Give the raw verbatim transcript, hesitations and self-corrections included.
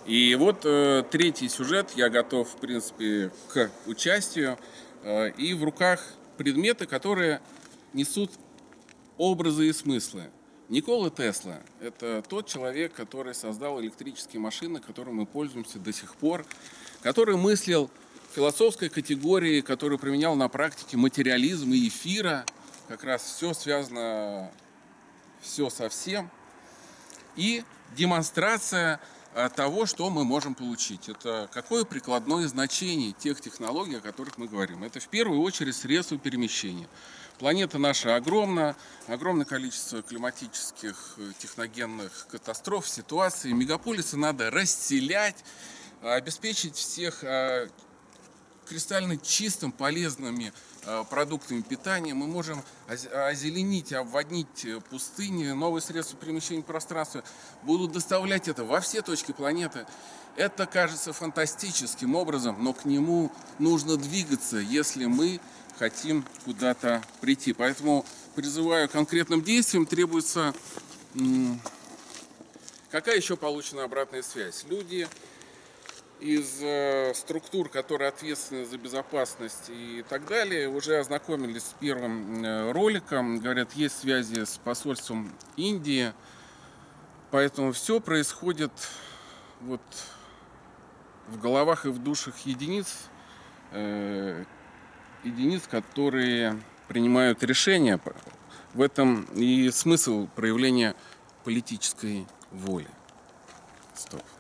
И вот э, третий сюжет, я готов, в принципе, к участию. Э, и в руках предметы, которые несут образы и смыслы. Никола Тесла – это тот человек, который создал электрические машины, которыми мы пользуемся до сих пор, который мыслил философской категории, который применял на практике материализм и эфира. Как раз все связано, все со всем. И демонстрация того, что мы можем получить. Это какое прикладное значение тех технологий, о которых мы говорим. Это в первую очередь средства перемещения. Планета наша огромна, огромное количество климатических, техногенных катастроф, ситуаций. Мегаполисы надо расселять, обеспечить всех кристально чистым, полезными продуктами питания. Мы можем озеленить, обводнить пустыни, новые средства перемещения пространства будут доставлять это во все точки планеты. Это кажется фантастическим образом, но к нему нужно двигаться, если мы хотим куда-то прийти. Поэтому призываю к конкретным действиям. Требуется... Какая еще получена обратная связь? Люди из э, структур, которые ответственны за безопасность и так далее, уже ознакомились с первым э, роликом. Говорят, есть связи с посольством Индии. Поэтому все происходит вот в головах и в душах единиц, э, единиц, которые принимают решения. В этом и смысл проявления политической воли. Стоп.